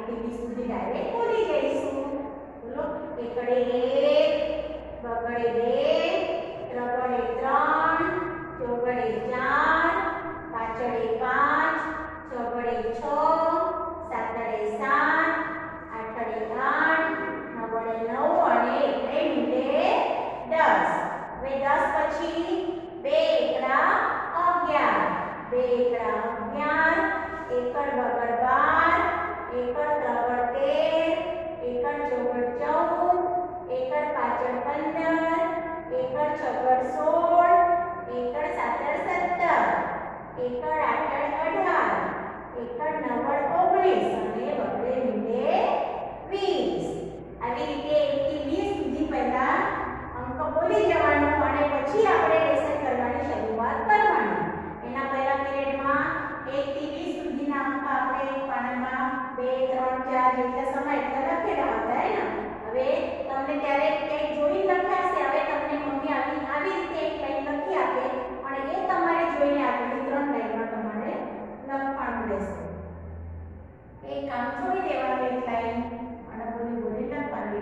થી 20 સુધી ડાયરેક્ટ બોલી જઈશું. બોલો એકડે 1, બગડે 2, ત્રગડે 3, ચોગડે 4, પાછળે 5, છગડે 6, સાતડે 7, આઠડે 8, નવડે 9 અને એકડે મીંડે 10. હવે 10 પછી 2 એકડા 11, 2 એકડા 11, એકડ બગડ 12, એકડ ત્રગડ 13, એકડ ચોગડ 14, એકડ પાછળ 15, એકડ છગડ 16, એકડ સાતડ 17, એકડ આઠડ 18, એકડ નવડ 19 અને બગડે મીંડે 20. આવી રીતે 1 થી 20 સુધી પહેલા અંક બોલી જવાનું અને પછી આપણે લેસન કરવાની શરૂઆત કરવાની. એના પહેલા પીરિયડમાં 1 થી 20 સુધીના અંક આપણે એક પાનામાં 2, 3, 4 જેટલા સમય એટલા લખેલા હતા ને. હવે તમને ત્યારે કંઈક જોઈ લખ્યા છે. હવે તમને મમ્મી આવી રીતે એક લાઈન લખી આપે અને એ તમારે જોઈને આપેલી 3 લાઈનમાં તમારે લખવાનું રહેશે. એક કામ છોડી દેવાનું, એક લાઈન અને બોલી લખવાનું.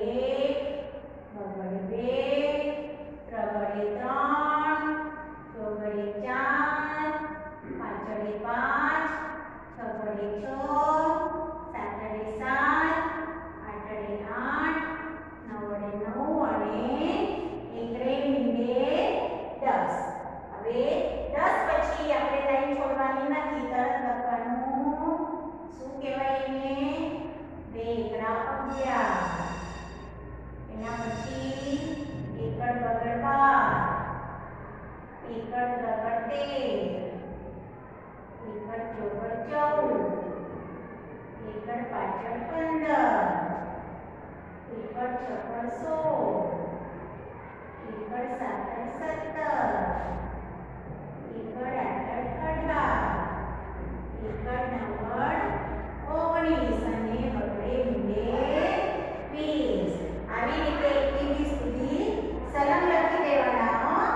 એકડે 1, બગડે 2, ત્રગડે 3, ચોગડે 4, પાછળે 5, છગડે 6, સાતડે 7, આઠડે 8, નવડે 9 અને એકડે મીંડે 10. હવે 10 પછી આપણે લાઈન છોડવાની નથી, તરત લખવાનું. શું કહેવાય એને? 2 એકડા 11, એના પછી એકડ બગડ 12, એકડ ત્રગડ 13, એકડ ચોગડ 14, એકડ પાછળ 15, એકડ છગડ 16, એકડ સાતડ 17, એકડ આઠડ 18, એકડ નવડ 19 અને બગડે મીંડે 20. આવી રીતે 1 થી 20 સુધી સલંગ લખી દેવાના.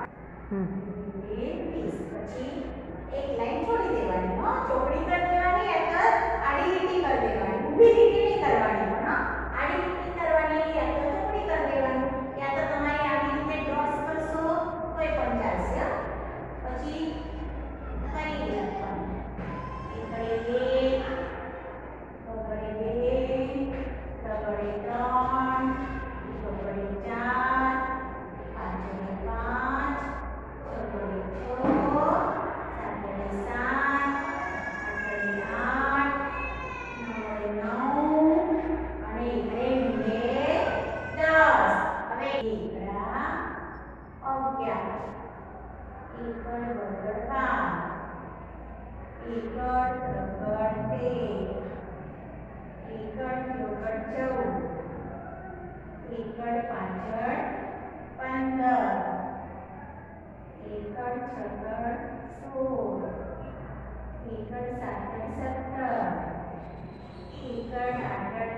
20 પછી એક લાઈન છોડી દેવાની. ચોકડી કરી દેવાની, યા તો આડી લીટી કરી દેવાની. ઊભી લીટી નહીં કરવાની પણ આડી લીટી કરવાની, યા તો ચોકડી કરી દેવાનું, યા તો તમારે આવી રીતે ડોટ્સ કરશો તોય પણ ચાલશે. પછી ફરી લખવાનું. એકડે 1, બગડે 2, ત્રગડે 3, ચોગડે 4, પાછળે 5, છગડે 6, સાતડે 7, આઠડે 8, નવડે 9 અને એકડે મીંડે 10. હવે એકડા 11, એકડ બગડ 12, એકડ ત્રગડ 13, એકડ ચોગડ 14, એકડ પાછળ 15, એકડ છગડ 16, એકડ સાતડ 17, એકડ આઠડ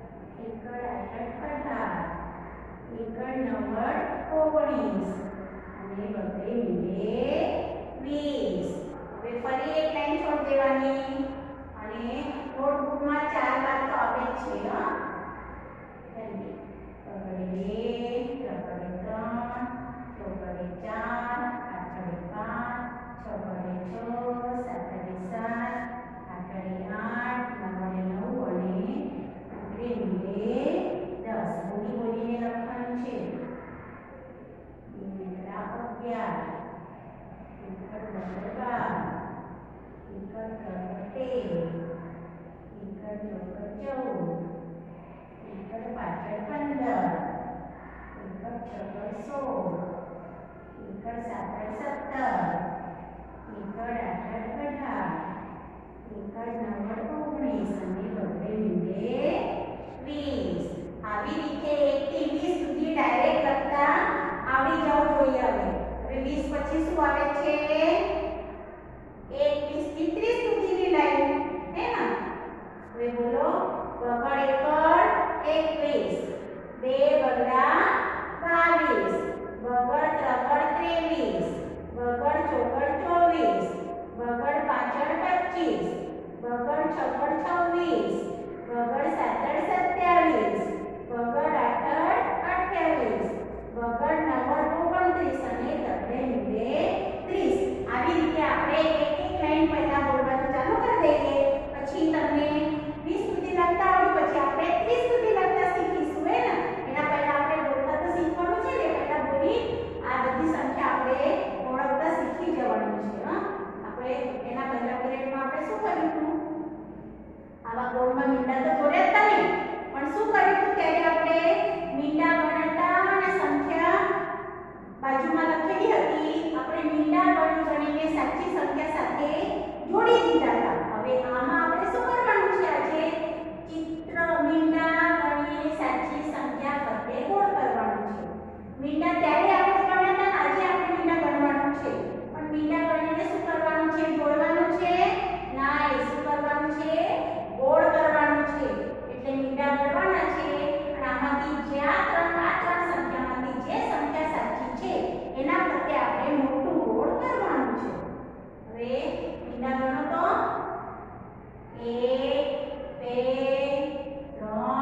18, એકડ નવડ 19 અને બગડે મીંડે 20. હવે ફરી એક લાઈન છોડી દેવાની અને નોટબુકમાં 4 વાર તો આવે જ છે. બગડે 2, ત્રગડે 3, ચોગડે 4, આઠડે 5, છગડે 6, સાતડે 7, આઠડે 8, નવડે 9 અને એકડે મીંડે 10. બોલીને લખવાનું છે. 2 એકડા 11, એકડ બગડ 12, એકડ ત્રગડ 13, એકડ ચોગડ 14, એકડ પાછળ 15, એકડ છગડ 16, એકડ સાતડ 17, એકડ આઠડ 18, એકડ નવડ 19 અને બગડે મીંડે 20. આવી રીતે 1 થી 20 સુધી ડાયરેક્ટ લખતા આવડી જવું જોઈએ. હવે 20 પછી શું આવે છે? 21 થી 30 સુધીની લાઈન હે ને. હવે બોલો બગડ એકડ 21, 2 બગડા 22, બગડ ત્રગડ 23, બગડ ચોગડ 24, બગડ પાછળ 25, બગડ છગડ 26, સંખ્યા સાથે જોડી દીધા હતા. હવે આમાં આપણે શું કરવાનું છે? આજે ચિત્ર મીંડા ગણીએ સાચી સંખ્યા ફરતે ગોળ કરવાનું છે. મીંડા ત્યારે આપણે ગણ્યા હતા, આજે આપણે મીંડા ગણવાનું છે. પણ મીંડા ગણીને શું કરવાનું છે? જોડવાનું છે? ના, એ શું કરવાનું છે? ગોળ કરવાનું છે. એટલે મીંડા ગણવાના છે અને આમાંથી જે આ ત્રણ સંખ્યામાંથી જે સંખ્યા સાચી છે એના પ્રત્યે આપણે મોટું ગોળ કરવાનું છે. હવે મીંડા ગણો તો 1 2 3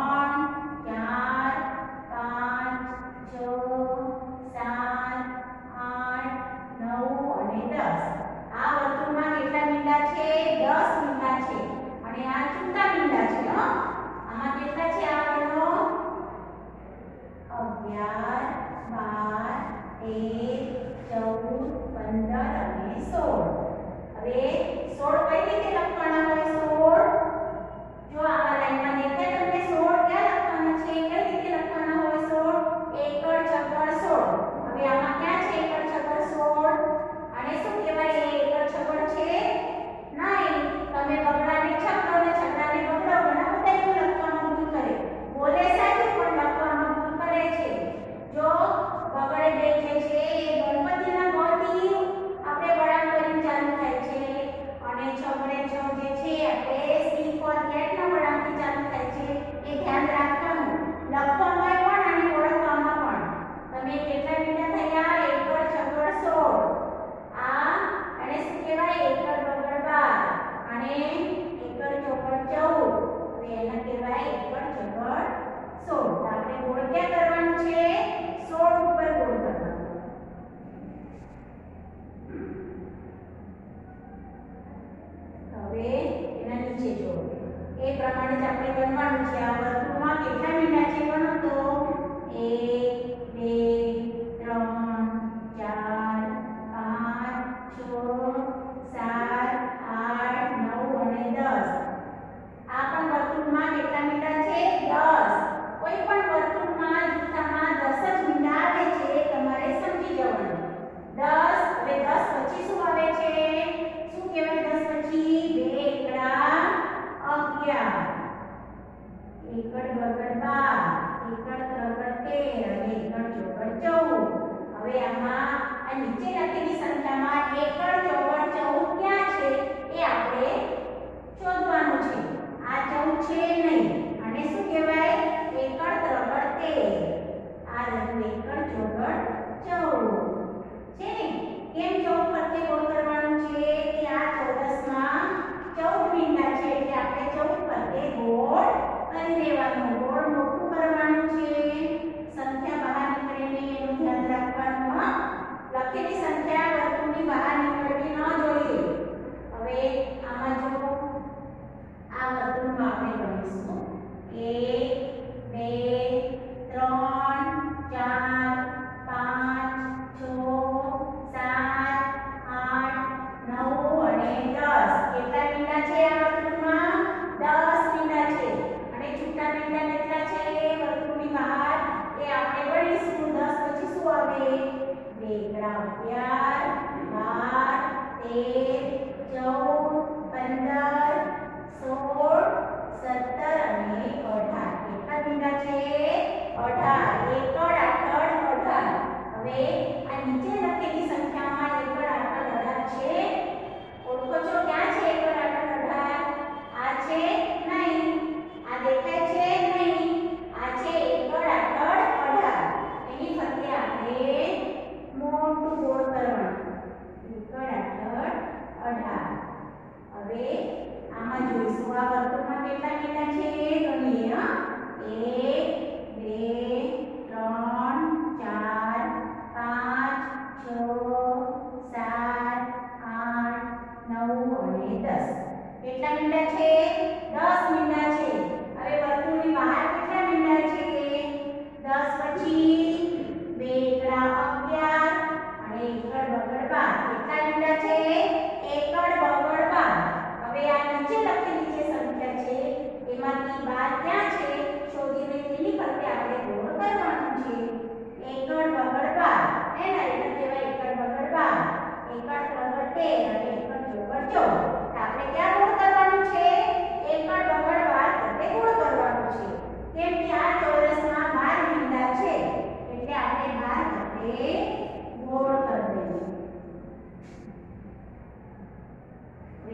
4 5 6 7 8 9 અને 10. આ વર્તુળમાં કેટલા મીંડા છે? 10 મીંડા છે અને આ છૂટા મીંડા છે. આમાં કેટલા છે? આ ગણો 11 12 13 14 15 અને 16. હવે 16 કઈ રીતે લખવાના હોય? 16 જો આમાં લાઈનમાં દેખાય તમને 16 ક્યાં લખવાના છે? કઈ રીતે લખવાના હોય? 16 એકડ છગડ 16. હવે આમાં ક્યાં છે એકડ છગડ 16? આને શું કહેવાય? એ એકડ છગડ છે નહીં. તમે બગડાને છગડો ને છગડાને બગડો, ઘણા બધા એવું લખવામાં ભૂલ કરે. બોલે સાચું પણ લખવામાં ભૂલ કરે છે. જો બગડે બેઠે છે એ ગણપતિના ગોળથી આપણે વળાંક કરીને ચાલુ થાય છે અને છગડે છ જે છે આપણે સી ફોર કેટના વળાંકથી ચાલુ થાય છે. એ ધ્યાન રાખવાનું, લખવામાં પણ અને ઓળખવામાં પણ. તમે કેટલા મીંડા થયા? એકડ છગડ 16. આ એને શું કહેવાય? એકડ બગડ 12 અને એકડ ચોગડ 14. હવે એને કહેવાય એકડ છગડ 16. તો આપણે ગોળ ક્યાં કરવાનું છે? 16 ઉપર ગોળ કરવાનું. હવે એના નીચે જો એ પ્રમાણે જ આપણે ગણવાનું છે. આ વર્તુળમાં કેટલા મીંડા છે ગણો તો 1 2 3 4 5 6 7 8 9 અને 10. આ પણ વર્તુળમાં કેટલા મીંડા છે? 10. કોઈ પણ વર્તુળમાં જૂથામાં 10 જ મીંડા આવે છે, તમારે સમજી જવાનું. 10. હવે 10 પછી શું આવે છે? શું કહેવાય 10 પછી? 2 એકડા 11 એકડ બગડ 12 એકડ ત્રગડ 13 અને એકડ ચોગડ 14. હવે આમાં આ નીચે લખેલી સંખ્યામાં એકડ ચોગડ 14 ક્યાં છે એ આપણે શોધવાનું છે. આ 14 છે નહીં. આને શું કહેવાય? એકડ ત્રગડ 13. આ રહ્યું એકડ ચોગડ 14 છે ને. કેમ 14 ફરતે ગોળ કરવાનું છે? કે આ ચોરસમાં 14 મીંડા છે એટલે આપણે 14 ફરતે ગોળ કરી દેવાનું. ગોળ મોટું કરવાનું છે. સંખ્યા બહાર નીકળે નહીં એનું ધ્યાન રાખવાનું. લખેલી સંખ્યા વર્તુળની બહાર નીકળવી ન જોઈએ. હવે આમાં જો આ વર્તુળમાં આપણે ગણીશું 1 2 3 13 અને 1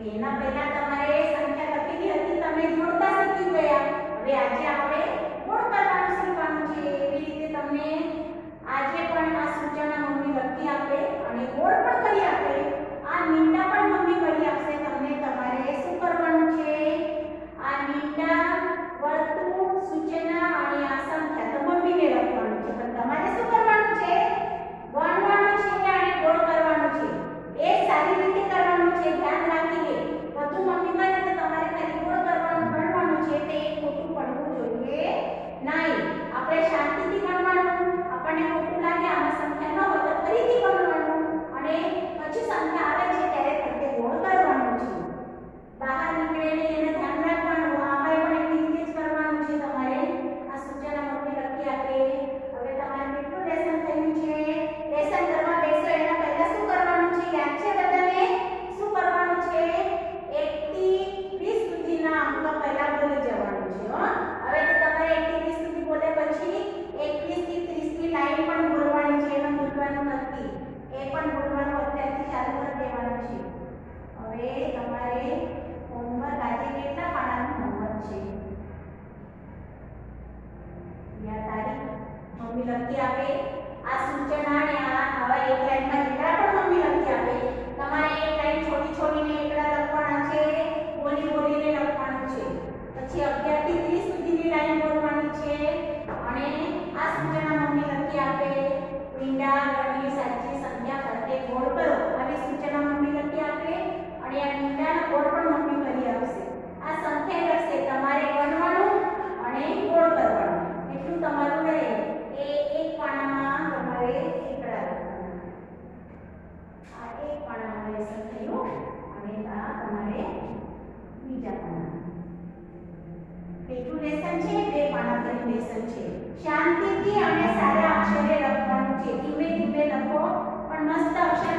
એના પહેલા તમારે સંખ્યા લખેલી હતી તમે જોડતા શીખી ગયા. હવે આજે આપણે ગોળ કરવાનું શીખવાનું છે. એવી રીતે તમને આજે પણ આ સૂચના મમ્મી લખી આપે અને ગોળ પણ કરી આપે. આ મીંડા પણ મમ્મી કરી આપશે તમને. તમારે શું કરવાનું છે? આ મીંડા, વર્તુળ, સૂચના અને આ સંખ્યા તો મમ્મીને લખવાનું છે, પણ તમારે શું કરવાનું છે? ગણવાનું છે અને ગોળ કરવાનું છે. એ સારી રીતે કરવાનું છે. ધ્યાન રાખીને બધું મમ્મી કરે તો તમારે ખાલી ગોળ કરવાનું, ગણવાનું છે. તે ખોટું પડવું જોઈએ નહીં. આપણે શાંતિથી ગણવાનું. આપણને ખોટું લાગે આમાં સંખ્યા ન હોય તો ફરીથી ગણવાનું અને પછી સંખ્યા આવે છે ત્યારે ફરતે ગોળ કરવાનું છે. બહાર નીકળે નહીં એને ધ્યાન રાખવાનું. આમાં પણ એવી રીતે જ કરવાનું છે તમારે. આ સૂચના મમ્મી લખી આપે. હવે તમારે કેટલું લેસન થયું છે? લેસન કરવા બેસો એના પહેલા શું કરવાનું છે? યાદ છે બધાને? શું કરવાનું છે? 1 થી 20 સુધીના અંક પહેલા બોલી જવાનું છે. હવે તો તમારે 1 થી 20 સુધી બોલે પછી 21 થી 30 ની લાઈન પણ બોલવાની છે. એમાં બોલવાનું નથી. એ પણ બોલવાનું અત્યારથી ચાલુ કરી દેવાનું છે. હવે તમારે હોમવર્ક આજે કેટલા પાનાનું હોમવર્ક છે? યા તારીખ મમ્મી લખી આપે. આ સૂચના ને આ હવે એક લાઈનમાં જેટલા પણ મમ્મી લખી આપે તમારે એક લાઈન છોડી છોડીને એકડા લખવાના છે. બોલી બોલીને લખવાનું છે. પછી 11 થી 30 સુધીની લાઈન બોલવાની છે. અને આ સૂચના મમ્મી લખી આપે. મીંડા, ગણી, સાચી સંખ્યા ફરતે ગોળ કરો. આવી સૂચના મમ્મી લખી આપે અને આ મીંડાનો ગોળ પણ મમ્મી કરી આપશે. આ સંખ્યા લખશે. તમારે ગણવાનું અને ગોળ કરવાનું. એટલું તમારું રહે. એ એક પાનામાં તમારે એકડા લખવાના. આ એક પાનામાં લેસન થયું અને આ તમારે બીજા પાનામાં. કેટલું લેસન છે? 2 પાના કરી લેસન છે. શાંતિથી અને સારા અક્ષરે લખવાનું છે. ધીમે ધીમે લખો પણ મસ્ત અક્ષર